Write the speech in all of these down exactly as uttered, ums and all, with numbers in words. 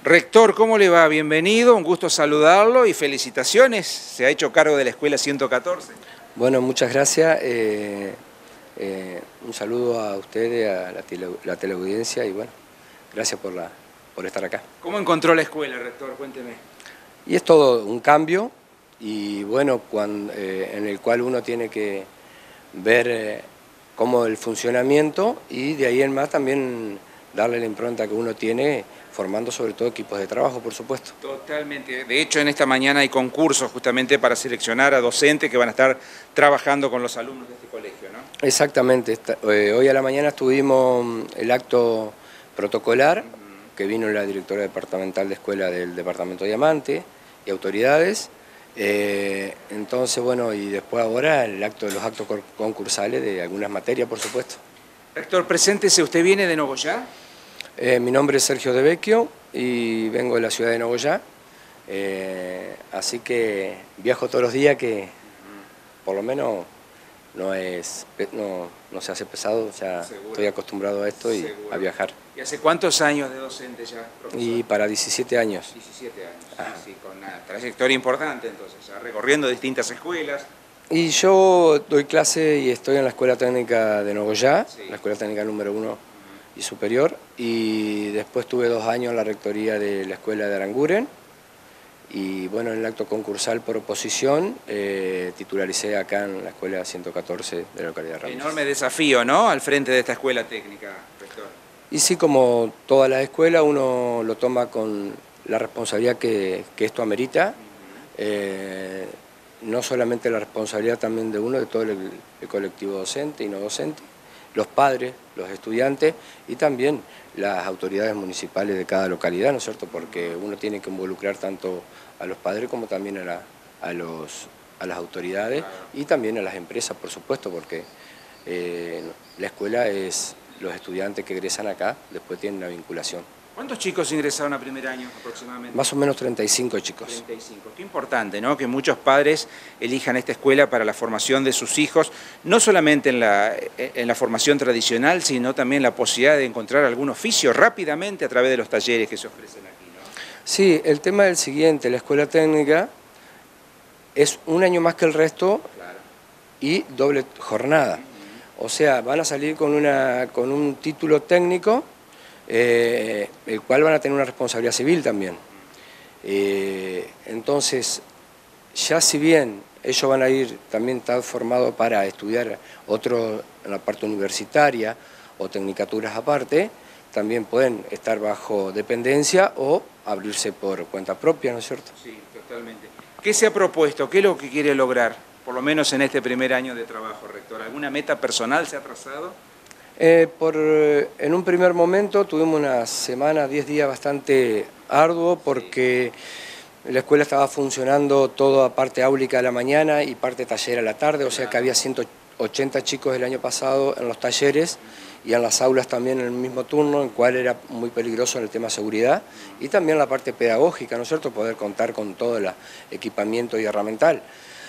Rector, ¿cómo le va? Bienvenido, un gusto saludarlo y felicitaciones. Se ha hecho cargo de la Escuela ciento catorce. Bueno, muchas gracias. Eh, eh, un saludo a ustedes, a la, tele, la teleaudiencia y bueno, gracias por, la, por estar acá. ¿Cómo encontró la escuela, Rector? Cuénteme. Y es todo un cambio y bueno, cuando, eh, en el cual uno tiene que ver eh, cómo el funcionamiento y de ahí en más también darle la impronta que uno tiene, formando sobre todo equipos de trabajo, por supuesto. Totalmente. De hecho, en esta mañana hay concursos justamente para seleccionar a docentes que van a estar trabajando con los alumnos de este colegio, ¿no? Exactamente. Esta, eh, hoy a la mañana tuvimos el acto protocolar, uh-huh, que vino la directora departamental de escuela del departamento Diamante y autoridades. Eh, entonces, bueno, y después ahora el acto de los actos concursales de algunas materias, por supuesto. Rector, preséntese, ¿usted viene de Nogoyá? Eh, mi nombre es Sergio De Vecchio y vengo de la ciudad de Nogoyá, eh, así que viajo todos los días, que por lo menos no, es, no, no se hace pesado, ya Seguro. Estoy acostumbrado a esto y Seguro. A viajar. ¿Y hace cuántos años de docente ya, profesor? Y para diecisiete años. diecisiete años, sí, sí, con una trayectoria importante entonces, ya recorriendo distintas escuelas. Y yo doy clase y estoy en la Escuela Técnica de Nogoyá, sí, la Escuela Técnica número uno y superior, y después tuve dos años en la rectoría de la Escuela de Aranguren, y bueno, en el acto concursal por oposición eh, titularicé acá en la Escuela ciento catorce de la localidad de Ramírez. Enorme desafío, ¿no?, al frente de esta escuela técnica, rector. Y sí, como toda la escuela, uno lo toma con la responsabilidad que, que esto amerita, uh-huh, eh, no solamente la responsabilidad también de uno, de todo el, el colectivo docente y no docente, los padres, los estudiantes y también las autoridades municipales de cada localidad, ¿no es cierto? Porque uno tiene que involucrar tanto a los padres como también a, la, a, los, a las autoridades y también a las empresas, por supuesto, porque eh, la escuela es los estudiantes que egresan acá, después tienen una vinculación. ¿Cuántos chicos ingresaron a primer año aproximadamente? Más o menos treinta y cinco chicos. treinta y cinco. Qué importante, ¿no?, que muchos padres elijan esta escuela para la formación de sus hijos, no solamente en la, en la formación tradicional, sino también la posibilidad de encontrar algún oficio rápidamente a través de los talleres que se ofrecen aquí, ¿no? Sí, el tema es el siguiente, la escuela técnica es un año más que el resto, claro, y doble jornada. Uh-huh. O sea, van a salir con, una, con un título técnico, Eh, el cual van a tener una responsabilidad civil también. Eh, entonces, ya si bien ellos van a ir, también están formados para estudiar otro en la parte universitaria o tecnicaturas aparte, también pueden estar bajo dependencia o abrirse por cuenta propia, ¿no es cierto? Sí, totalmente. ¿Qué se ha propuesto? ¿Qué es lo que quiere lograr, por lo menos en este primer año de trabajo, rector? ¿Alguna meta personal se ha trazado? Eh, por, en un primer momento tuvimos una semana, diez días bastante arduo porque la escuela estaba funcionando toda parte áulica a la mañana y parte taller a la tarde, o sea que había ciento ochenta chicos el año pasado en los talleres y en las aulas también en el mismo turno, en cual era muy peligroso en el tema seguridad y también la parte pedagógica, ¿no es cierto?, poder contar con todo el equipamiento y herramental.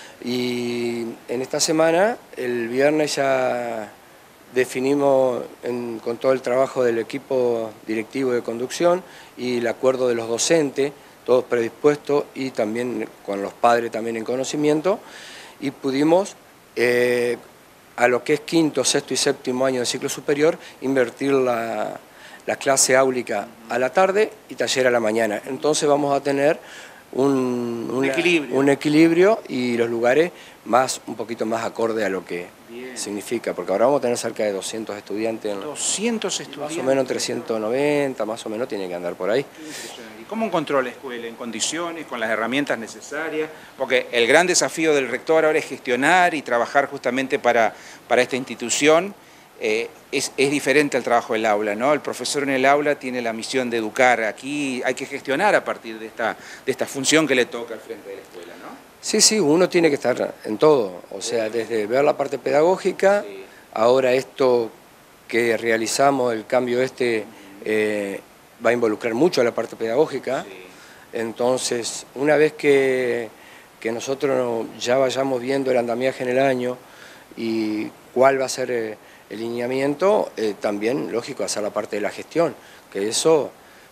Y en esta semana, el viernes ya definimos en, con todo el trabajo del equipo directivo de conducción y el acuerdo de los docentes, todos predispuestos y también con los padres también en conocimiento, y pudimos eh, a lo que es quinto, sexto y séptimo año de ciclo superior invertir la, la clase áulica a la tarde y taller a la mañana. Entonces vamos a tener un, un, una, equilibrio. un equilibrio y los lugares más un poquito más acorde a lo que Bien. significa, porque ahora vamos a tener cerca de doscientos estudiantes. En, doscientos estudiantes. Más o menos trescientos noventa, más o menos tiene que andar por ahí. ¿Y cómo encontró la escuela? ¿En condiciones, con las herramientas necesarias? Porque el gran desafío del rector ahora es gestionar y trabajar justamente para, para esta institución. Eh, es, es diferente al trabajo del aula, ¿no? El profesor en el aula tiene la misión de educar. Aquí hay que gestionar a partir de esta, de esta función que le toca al frente de la escuela, ¿no? Sí, sí, uno tiene que estar en todo, o sea, desde ver la parte pedagógica, sí. Ahora esto que realizamos, el cambio este, eh, va a involucrar mucho a la parte pedagógica, sí. Entonces, una vez que, que nosotros ya vayamos viendo el andamiaje en el año y cuál va a ser el lineamiento, eh, también, lógico, hacer la parte de la gestión, que eso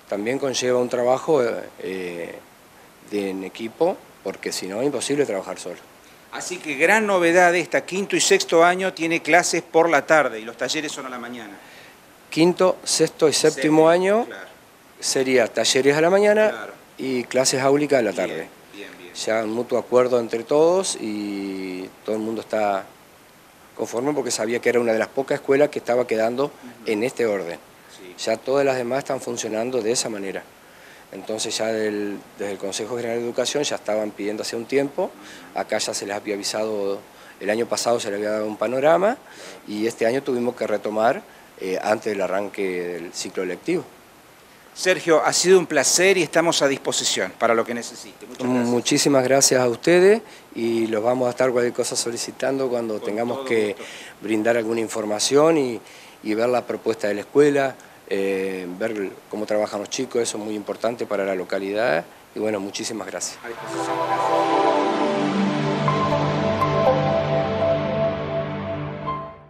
también conlleva un trabajo eh, de, en equipo, porque si no es imposible trabajar solo. Así que gran novedad esta, quinto y sexto año tiene clases por la tarde y los talleres son a la mañana. Quinto, sexto y séptimo, séptimo año claro. Sería talleres a la mañana claro. Y clases áulicas a la tarde. Bien, bien, bien. Ya un mutuo acuerdo entre todos y todo el mundo está conforme porque sabía que era una de las pocas escuelas que estaba quedando uh-huh. En este orden. Sí. Ya todas las demás están funcionando de esa manera. Entonces ya del, desde el Consejo General de Educación ya estaban pidiendo hace un tiempo, acá ya se les había avisado, el año pasado se les había dado un panorama y este año tuvimos que retomar eh, antes del arranque del ciclo lectivo. Sergio, ha sido un placer y estamos a disposición para lo que necesite. Muchas gracias. Muchísimas gracias a ustedes y los vamos a estar cualquier cosa solicitando cuando Con tengamos que gusto. brindar alguna información y, y ver la propuesta de la escuela. Eh, ver cómo trabajan los chicos, eso es muy importante para la localidad y bueno, muchísimas gracias.